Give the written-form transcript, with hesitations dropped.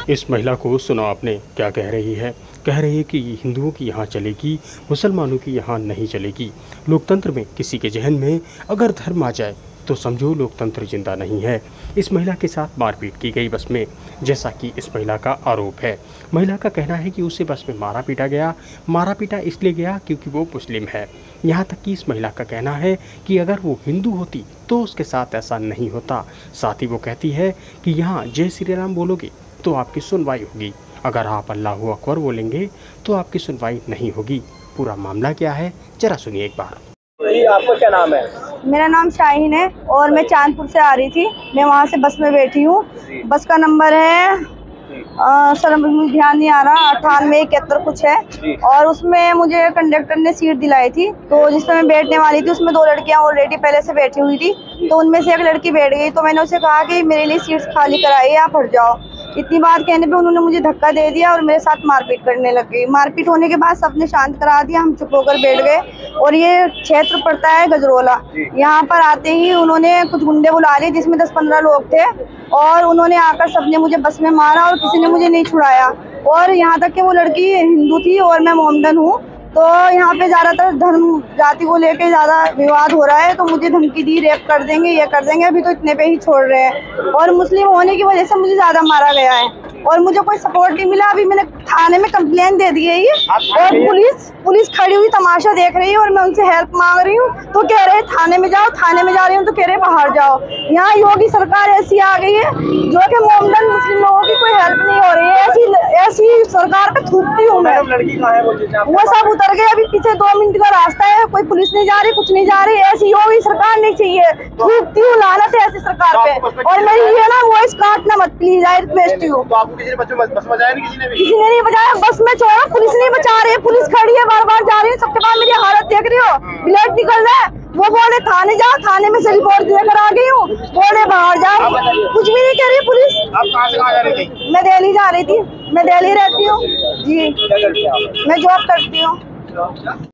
इस महिला को सुना आपने क्या कह रही है। कह रही है कि हिंदुओं की यहाँ चलेगी, मुसलमानों की यहाँ नहीं चलेगी। लोकतंत्र में किसी के जहन में अगर धर्म आ जाए तो समझो लोकतंत्र जिंदा नहीं है। इस महिला के साथ मारपीट की गई बस में, जैसा कि इस महिला का आरोप है। महिला का कहना है कि उसे बस में मारा पीटा गया। मारा पीटा इसलिए गया क्योंकि वो मुस्लिम है। यहाँ तक कि इस महिला का कहना है कि अगर वो हिंदू होती तो उसके साथ ऐसा नहीं होता। साथ ही वो कहती है कि यहाँ जय श्री राम बोलोगे तो आपकी सुनवाई होगी, अगर आप अल्लाहू अकबर बोलेंगे तो आपकी सुनवाई नहीं होगी। पूरा मामला क्या है जरा सुनिए एक बार। आपका क्या नाम है? मेरा नाम शाहीन है और मैं चांदपुर से आ रही थी। मैं वहाँ से बस में बैठी हूँ। बस का नंबर है सर मुझे ध्यान नहीं आ रहा, 9871 कुछ है। और उसमें मुझे कंडक्टर ने सीट दिलाई थी, तो जिसमें मैं बैठने वाली थी उसमें 2 लड़कियाँ ऑलरेडी पहले से बैठी हुई थी। तो उनमें से एक लड़की बैठ गई, तो मैंने उसे कहा कि मेरे लिए सीट्स खाली कराइए, आप हट जाओ। इतनी बात कहने पे उन्होंने मुझे धक्का दे दिया और मेरे साथ मारपीट करने लग गई। मारपीट होने के बाद सबने शांत करा दिया, हम चुप होकर बैठ गए। और ये क्षेत्र पड़ता है गजरोला। यहाँ पर आते ही उन्होंने कुछ गुंडे बुला लिए जिसमें 10-15 लोग थे, और उन्होंने आकर सबने मुझे बस में मारा और किसी ने मुझे नहीं छुड़ाया। और यहाँ तक कि वो लड़की हिंदू थी और मैं मोमडन हूँ, तो यहाँ पे ज़्यादातर धर्म जाति को लेके ज़्यादा विवाद हो रहा है। तो मुझे धमकी दी, रेप कर देंगे, ये कर देंगे, अभी तो इतने पे ही छोड़ रहे हैं। और मुस्लिम होने की वजह से मुझे ज़्यादा मारा गया है और मुझे कोई सपोर्ट नहीं मिला। अभी मैंने थाने में कंप्लेन दे दी है ये, और पुलिस खड़ी हुई तमाशा देख रही है और मैं उनसे हेल्प मांग रही हूँ। तो कह रहे थाने में जाओ, थाने में जा रही हूँ तो कह रहे बाहर जाओ। यहाँ योगी सरकार ऐसी आ गई है जो कि मोमडन मुस्लिम लोगों की कोई हेल्प नहीं हो रही है। ऐसी सरकार पे थूकती हूँ मैं। वो सब उतर गए, अभी पीछे 2 मिनट का रास्ता है, कोई पुलिस नहीं जा रही, कुछ नहीं जा रही। ऐसी योगी सरकार नहीं चाहिए, थूकती हूँ, लानत है ऐसी सरकार पे। और मेरी ये ना वॉइस काटना मत प्लीज, आई रिक्वेस्ट यू। किसी ने नहीं बचाया, बस में छोड़ा, पुलिस नहीं बचा रही है। पुलिस खड़ी है, बार बार जा रही है, सबके पास मेरी हालत देख रही हो, ब्लड निकल रहा है। वो बोले थाने जाओ, थाने में से रिपोर्ट देकर आ गई हूँ, बोले बाहर जाओ, कुछ भी नहीं कह रही पुलिस। आप कहाँ से कहाँ जा रही थी? मैं दिल्ली जा रही थी, मैं दिल्ली रहती हूँ जी, मैं जॉब करती हूँ।